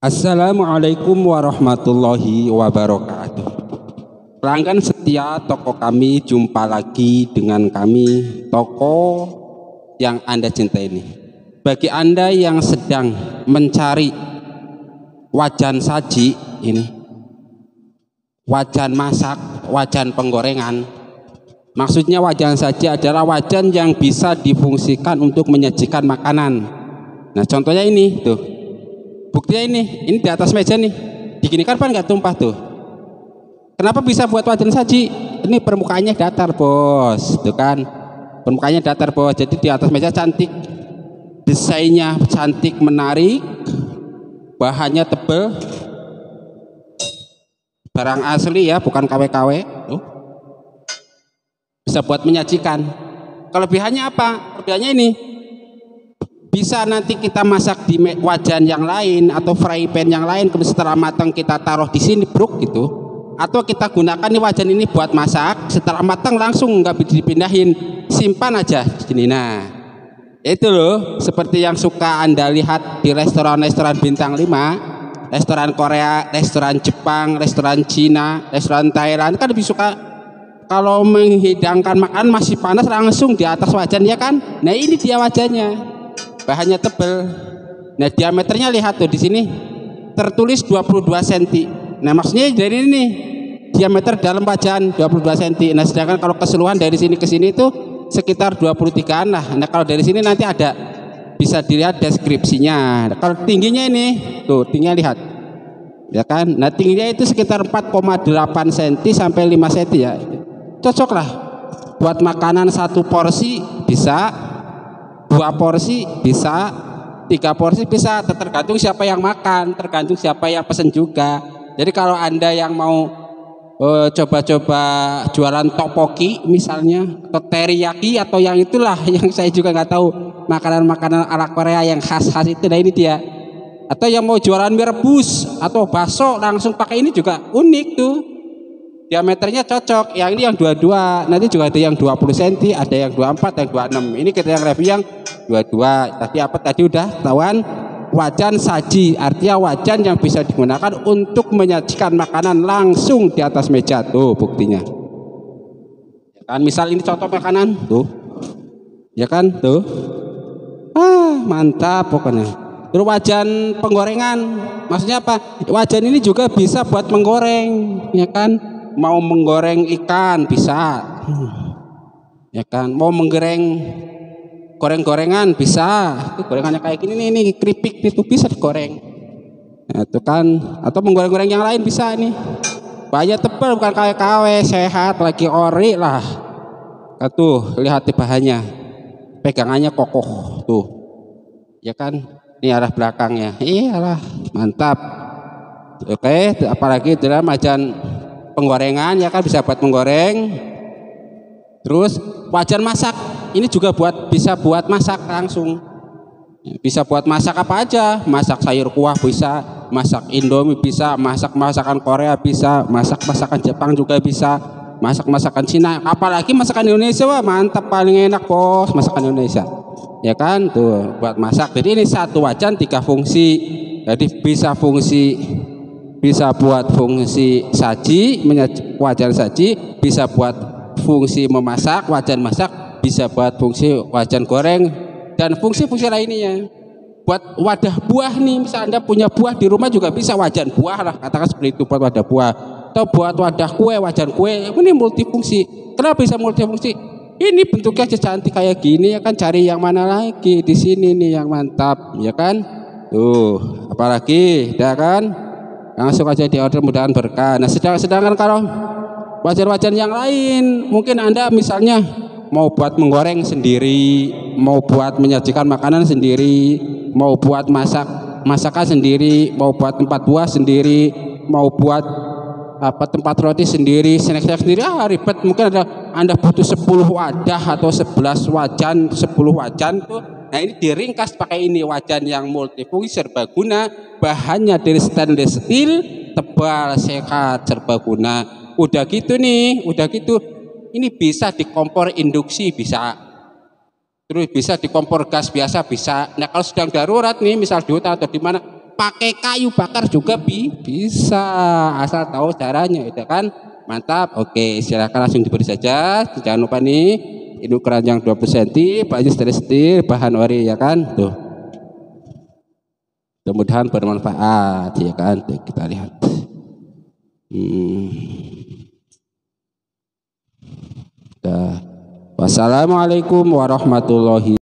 Assalamualaikum warahmatullahi wabarakatuh. Pelanggan setia toko kami, jumpa lagi dengan kami, toko yang Anda cintai ini. Bagi Anda yang sedang mencari wajan saji ini, wajan masak, wajan penggorengan. Maksudnya wajan saji adalah wajan yang bisa difungsikan untuk menyajikan makanan. Nah, contohnya ini tuh. Buktinya ini di atas meja nih, diginikan kan nggak tumpah tuh. Kenapa bisa buat wajan saji? Ini permukaannya datar bos, tuh kan? Permukaannya datar bos, jadi di atas meja cantik, desainnya cantik menarik, bahannya tebel, barang asli ya, bukan KW-KW. Tuh. Bisa buat menyajikan. Kelebihannya apa? Kelebihannya ini. Bisa nanti kita masak di wajan yang lain atau fry pan yang lain, kemudian setelah matang kita taruh di sini bruk gitu, atau kita gunakan nih wajan ini buat masak, setelah matang langsung nggak bisa dipindahin, simpan aja gini. Nah itu loh, seperti yang suka Anda lihat di restoran-restoran bintang 5, restoran Korea, restoran Jepang, restoran Cina, restoran Thailand, kan lebih suka kalau menghidangkan makanan masih panas langsung di atas wajan ya kan. Nah ini dia wajannya, bahannya tebel. Nah diameternya lihat tuh, di sini tertulis 22 cm. Nah maksudnya dari ini diameter dalam wajan 22 cm. Nah sedangkan kalau keseluruhan dari sini ke sini itu sekitar 23an lah. Nah kalau dari sini nanti ada, bisa dilihat deskripsinya. Nah, kalau tingginya ini tuh, tingginya lihat ya kan. Nah tingginya itu sekitar 4,8 cm sampai 5 cm ya. Cocok lah buat makanan satu porsi bisa, 2 porsi bisa, 3 porsi bisa, tergantung siapa yang makan, tergantung siapa yang pesen juga. Jadi kalau Anda yang mau coba-coba jualan topoki misalnya, atau teriyaki atau yang itulah yang saya juga nggak tahu, makanan-makanan ala Korea yang khas-khas itu, nah ini dia. Atau yang mau jualan mie rebus atau bakso langsung pakai ini juga unik tuh. Diameternya cocok, yang ini yang 22, nanti juga ada yang 20 cm, ada yang 24, yang 26. Ini kita yang review yang 22. Tapi apa tadi udah tahuan, wajan saji, artinya wajan yang bisa digunakan untuk menyajikan makanan langsung di atas meja tuh buktinya. Ya kan, misal ini contoh makanan tuh, ya kan tuh, mantap pokoknya. Terus wajan penggorengan, maksudnya apa? Wajan ini juga bisa buat menggoreng, ya kan? Mau menggoreng ikan bisa, ya kan? Mau menggoreng goreng-gorengan bisa. Itu gorengannya kayak gini nih, ini keripik itu bisa digoreng. Nah, itu kan, atau menggoreng-goreng yang lain bisa nih. Bahannya tebal, bukan kayak KW, sehat lagi ori lah. Tuh lihat bahannya, pegangannya kokoh tuh, ya kan? Ini arah belakangnya, iyalah mantap. Oke, apalagi dalam wajan penggorengan ya kan, bisa buat menggoreng. Terus wajan masak ini juga bisa buat masak langsung, bisa buat masak apa aja, masak sayur kuah bisa, masak Indomie bisa, masak masakan Korea bisa, masak masakan Jepang juga bisa, masak masakan Cina, apalagi masakan Indonesia. Wah mantap, paling enak bos masakan Indonesia, ya kan tuh buat masak. Jadi ini satu wajan 3 fungsi, jadi bisa buat fungsi saji, wajan saji, bisa buat fungsi memasak, wajan masak, bisa buat fungsi wajan goreng, dan fungsi-fungsi lainnya. Buat wadah buah nih, misal Anda punya buah di rumah juga bisa, wajan buah lah, katakan seperti itu, buat wadah buah. Atau buat wadah kue, wajan kue, ini multifungsi. Kenapa bisa multifungsi? Ini bentuknya cantik kayak gini ya kan, cari yang mana lagi, di sini nih yang mantap, ya kan? Tuh, apalagi, ya kan? Langsung aja di order, mudahan berkah. Nah sedangkan kalau wajan-wajan yang lain, mungkin Anda misalnya mau buat menggoreng sendiri, mau buat menyajikan makanan sendiri, mau buat masakan sendiri, mau buat tempat buah sendiri, mau buat tempat roti sendiri, snack sendiri, ribet. Mungkin Anda butuh 10 wadah atau 11 wajan, 10 wajan tuh. Nah ini diringkas pakai ini, wajan yang multifungsi serbaguna, bahannya dari stainless steel, tebal, sehat, serbaguna. Udah gitu nih, ini bisa di kompor induksi bisa, terus bisa di kompor gas biasa bisa. Nah kalau sedang darurat nih, misal di hutan atau di mana, pakai kayu bakar juga bisa, asal tahu caranya, itu kan. Mantap. Oke, silakan langsung diberi saja. Jangan lupa nih, ini keranjang 20 cm, bahannya stainless steel, bahan ori ya kan. Tuh. Mudah-mudahan bermanfaat ya kan. Tuh, kita lihat. Wassalamualaikum warahmatullahi